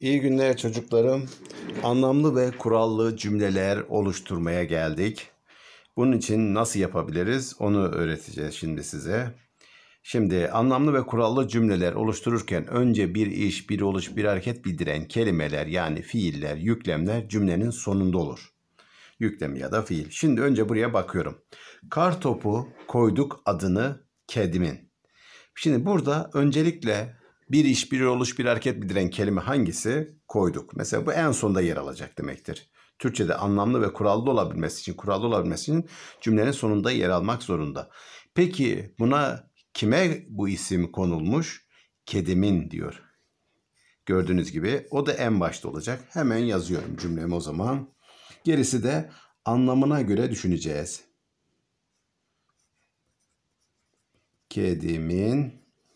İyi günler çocuklarım. Anlamlı ve kurallı cümleler oluşturmaya geldik. Bunun için nasıl yapabiliriz onu öğreteceğiz şimdi size. Şimdi anlamlı ve kurallı cümleler oluştururken önce bir iş, bir oluş, bir hareket bildiren kelimeler yani fiiller, yüklemler cümlenin sonunda olur. Yüklem ya da fiil. Şimdi önce buraya bakıyorum. Kar topu koyduk adını kedimin. Şimdi burada öncelikle bir iş, bir oluş, bir hareket bildiren kelime hangisi? Koyduk. Mesela bu en sonda yer alacak demektir. Türkçe'de anlamlı ve kurallı olabilmesi için cümlenin sonunda yer almak zorunda. Peki buna kime bu isim konulmuş? Kedimin diyor. Gördüğünüz gibi o da en başta olacak. Hemen yazıyorum cümlemi o zaman. Gerisi de anlamına göre düşüneceğiz. Kedimin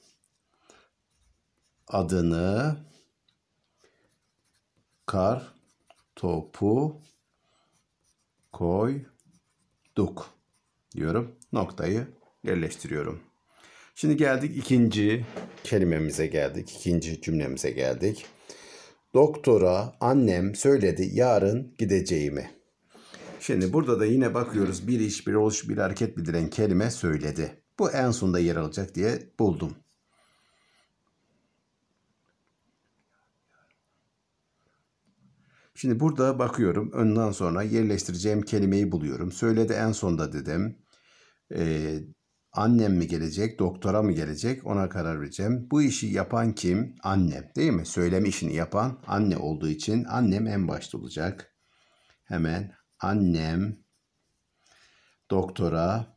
adını kar topu koyduk diyorum. Noktayı yerleştiriyorum. Şimdi geldik ikinci kelimemize geldik. İkinci cümlemize geldik. Doktora annem söyledi yarın gideceğimi. Şimdi burada da yine bakıyoruz. Bir iş, bir oluş, bir hareket bildiren kelime söyledi. Bu en sonda yer alacak diye buldum. Şimdi burada bakıyorum. Önden sonra yerleştireceğim kelimeyi buluyorum. Söyledi en sonda dedim. Annem mi gelecek, doktora mı gelecek ona karar vereceğim. Bu işi yapan kim? Annem değil mi? Söyleme işini yapan anne olduğu için annem en başta olacak. Hemen annem doktora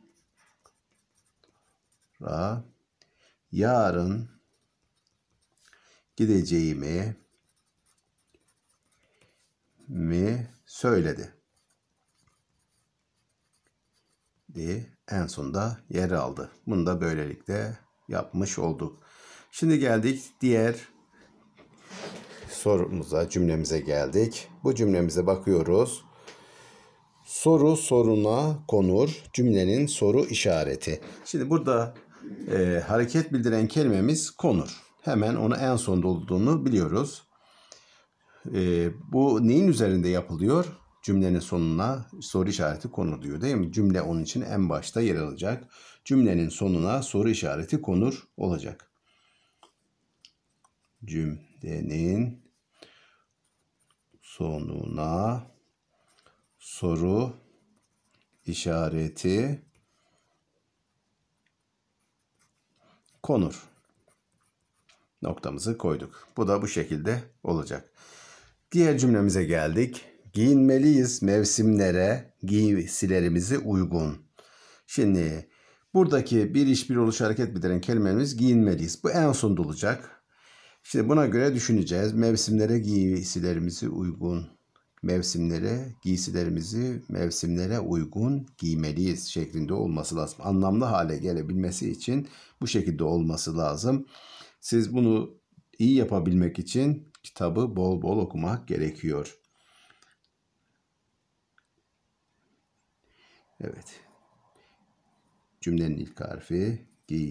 yarın gideceğimi mi söyledi diye en sonda yer aldı. Bunu da böylelikle yapmış olduk. Şimdi geldik diğer sorumuza, cümlemize geldik. Bu cümlemize bakıyoruz. Soru soruna konur. Cümlenin soru işareti. Şimdi burada hareket bildiren kelimemiz konur. Hemen onu en sonda olduğunu biliyoruz. Bu neyin üzerinde yapılıyor? Cümlenin sonuna soru işareti konur diyor değil mi? Cümle onun için en başta yer alacak. Cümlenin sonuna soru işareti konur olacak. Cümlenin sonuna soru işareti konur. Noktamızı koyduk. Bu da bu şekilde olacak. Diğer cümlemize geldik. Giyinmeliyiz mevsimlere, giysilerimizi uygun. Şimdi buradaki bir iş, bir oluş, hareket bildiren kelimemiz giyinmeliyiz. Bu en sonda olacak. Şimdi buna göre düşüneceğiz. Mevsimlere giysilerimizi uygun. Mevsimlere uygun giymeliyiz şeklinde olması lazım. Anlamlı hale gelebilmesi için bu şekilde olması lazım. Siz bunu iyi yapabilmek için kitabı bol bol okumak gerekiyor. Evet. Cümlenin ilk harfi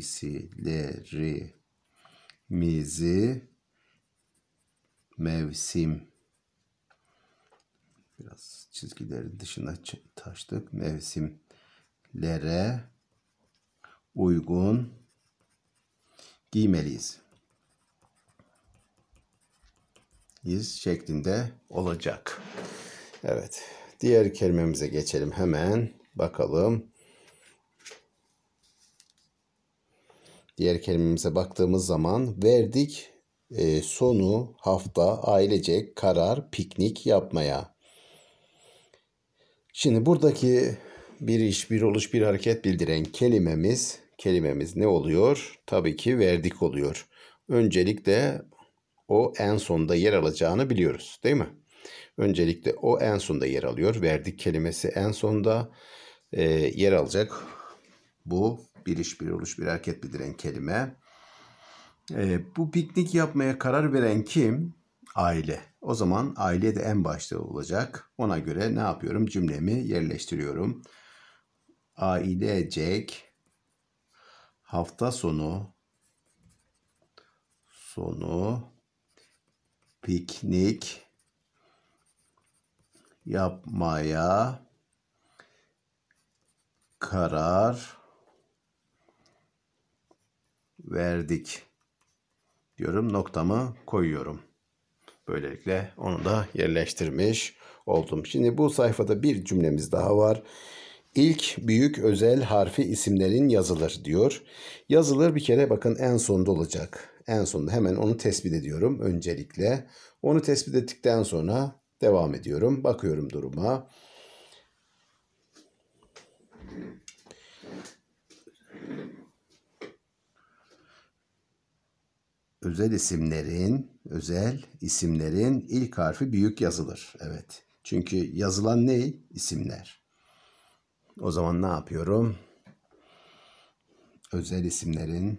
giysilerimizi mevsim. Biraz çizgilerin dışına taştık. Mevsimlere uygun giymeliyiz. Şeklinde olacak. Evet. Diğer kelimemize geçelim hemen. Bakalım. Diğer kelimemize baktığımız zaman verdik sonu hafta ailecek karar piknik yapmaya. Şimdi buradaki bir iş, bir oluş, bir hareket bildiren kelimemiz ne oluyor? Tabii ki verdik oluyor. Öncelikle o en sonda yer alacağını biliyoruz, değil mi? Öncelikle o en sonda yer alıyor. Verdik kelimesi en sonda yer alacak. Bu bir iş, bir oluş, bir hareket bildiren kelime. Bu piknik yapmaya karar veren kim? Aile. O zaman aile de en başta olacak. Ona göre ne yapıyorum? Cümlemi yerleştiriyorum. Ailecek hafta sonu piknik yapmaya karar verdik diyorum. Noktamı koyuyorum. Böylelikle onu da yerleştirmiş oldum. Şimdi bu sayfada bir cümlemiz daha var. İlk büyük özel harfi isimlerin yazılır diyor. Yazılır bir kere bakın en sonda olacak. En sonda hemen onu tespit ediyorum öncelikle. Onu tespit ettikten sonra devam ediyorum. Bakıyorum duruma. Özel isimlerin ilk harfi büyük yazılır. Evet. Çünkü yazılan ne? İsimler. O zaman ne yapıyorum? Özel isimlerin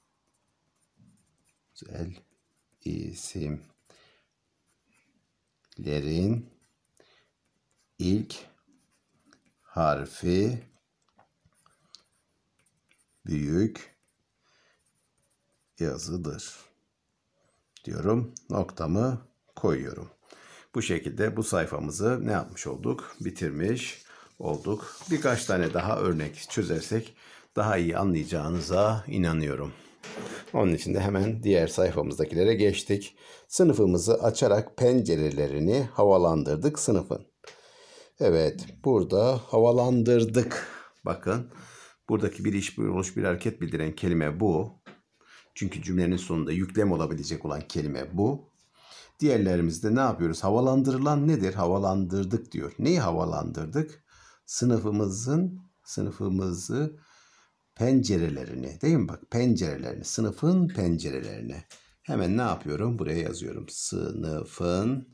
ilk harfi büyük yazıdır diyorum. Noktamı koyuyorum. Bu şekilde bu sayfamızı ne yapmış olduk? Bitirmiş olduk. Birkaç tane daha örnek çözersek daha iyi anlayacağınıza inanıyorum. Onun için de hemen diğer sayfamızdakilere geçtik. Sınıfımızı açarak pencerelerini havalandırdık sınıfın. Evet, burada havalandırdık. Bakın, buradaki bir iş, bir oluş, bir hareket bildiren kelime bu. Çünkü cümlenin sonunda yüklem olabilecek olan kelime bu. Diğerlerimizde ne yapıyoruz? Havalandırılan nedir? Havalandırdık diyor. Neyi havalandırdık? Sınıfımızı pencerelerini, değil mi? Bak, pencerelerini, sınıfın pencerelerini. Hemen ne yapıyorum? Buraya yazıyorum. Sınıfın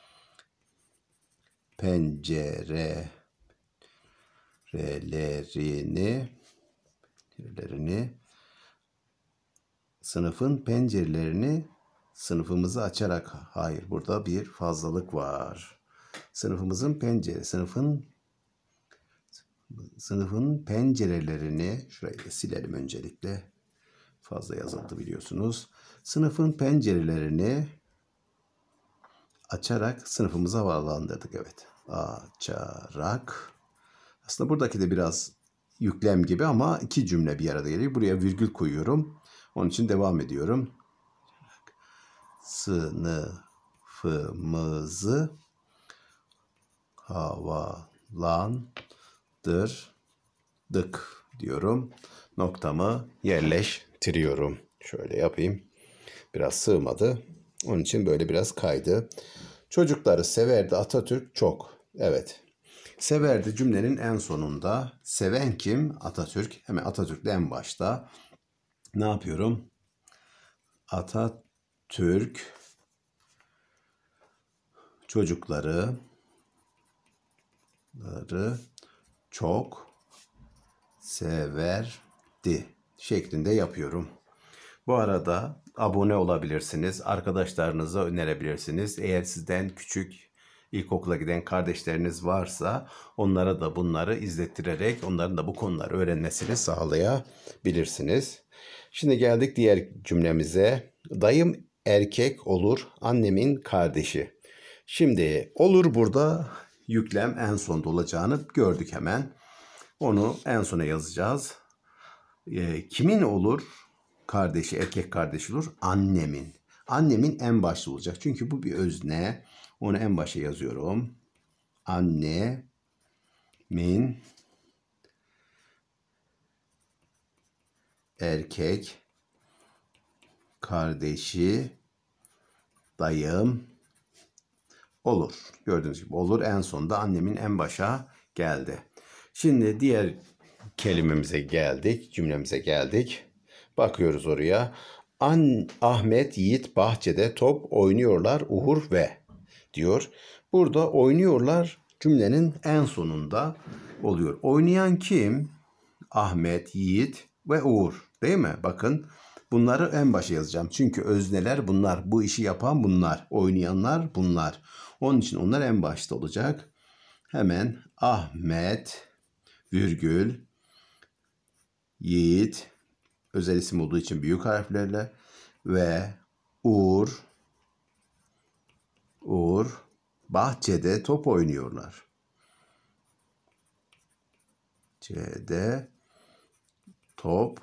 pencerelerini sınıfımızı açarak. Hayır, burada bir fazlalık var. Sınıfın pencerelerini şurayı da silelim öncelikle. Fazla yazıldı biliyorsunuz. Sınıfın pencerelerini açarak sınıfımızı havalandırdık. Evet. Açarak. Aslında buradaki de biraz yüklem gibi ama iki cümle bir arada geliyor. Buraya virgül koyuyorum. Onun için devam ediyorum. Sınıfımızı havalandırdık diyorum. Noktamı yerleştiriyorum. Şöyle yapayım. Biraz sığmadı. Onun için böyle biraz kaydı. Çocukları severdi Atatürk çok. Evet. Severdi cümlenin en sonunda. Seven kim? Atatürk. Hemen Atatürk'le en başta. Ne yapıyorum? Atatürk çocukları çok severdi şeklinde yapıyorum. Bu arada abone olabilirsiniz. Arkadaşlarınıza önerebilirsiniz. Eğer sizden küçük ilkokula giden kardeşleriniz varsa onlara da bunları izlettirerek onların da bu konuları öğrenmesini sağlayabilirsiniz. Şimdi geldik diğer cümlemize. Dayım erkek olur, annemin kardeşi. Şimdi olur burada yüklem en sonda olacağını gördük hemen. Onu en sona yazacağız. Kimin olur? Kardeşi, erkek kardeşi olur. Annemin. Annemin en başta olacak. Çünkü bu bir özne. Onu en başa yazıyorum. Annemin erkek kardeşi dayım olur. Gördüğünüz gibi olur en sonda annemin en başa geldi. Şimdi diğer kelimemize geldik, cümlemize geldik. Bakıyoruz oraya. Ahmet, Yiğit bahçede top oynuyorlar Uğur ve diyor. Burada oynuyorlar cümlenin en sonunda oluyor. Oynayan kim? Ahmet, Yiğit ve Uğur. Değil mi? Bakın bunları en başa yazacağım. Çünkü özneler bunlar. Bu işi yapan bunlar. Oynayanlar bunlar. Onun için onlar en başta olacak. Hemen Ahmet, virgül, Yiğit, özel isim olduğu için büyük harflerle ve Uğur, Uğur bahçede top oynuyorlar. C'de top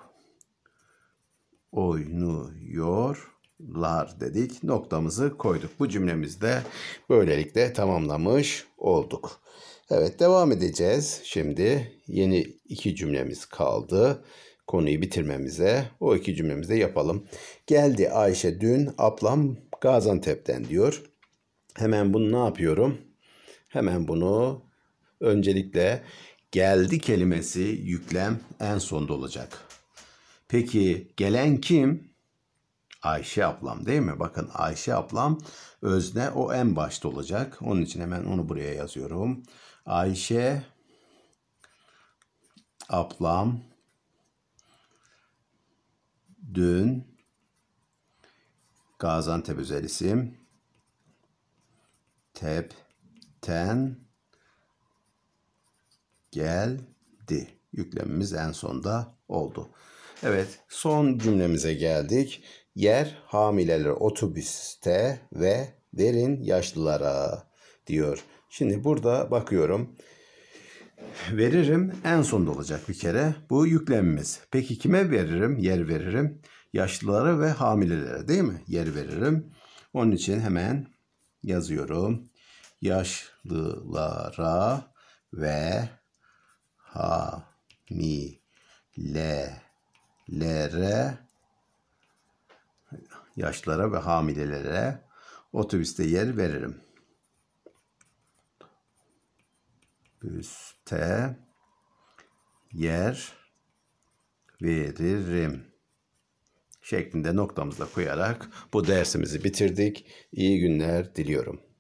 oynuyorlar dedik. Noktamızı koyduk. Bu cümlemizde böylelikle tamamlamış olduk. Evet, devam edeceğiz. Şimdi yeni 2 cümlemiz kaldı. Konuyu bitirmemize o 2 cümlemizi de yapalım. Geldi Ayşe dün ablam Gaziantep'ten diyor. Hemen bunu ne yapıyorum? Hemen bunu öncelikle geldi kelimesi yüklem en sonda olacak. Peki gelen kim? Ayşe ablam değil mi? Bakın Ayşe ablam özne o en başta olacak. Onun için hemen onu buraya yazıyorum. Ayşe ablam dün Gaziantep özel isim Tep'ten geldi. Yüklemimiz en sonda oldu. Evet, son cümlemize geldik. Yer hamileler otobüste ve verin yaşlılara diyor. Şimdi burada bakıyorum. Veririm en sonda olacak bir kere. Bu yüklemimiz. Peki kime veririm? Yer veririm. Yaşlılara ve hamilelere değil mi? Yer veririm. Onun için hemen yazıyorum. Yaşlılara ve hamilelere, yaşlılara ve hamilelere otobüste yer veririm. Otobüste yer veririm şeklinde noktamızda koyarak bu dersimizi bitirdik. İyi günler diliyorum.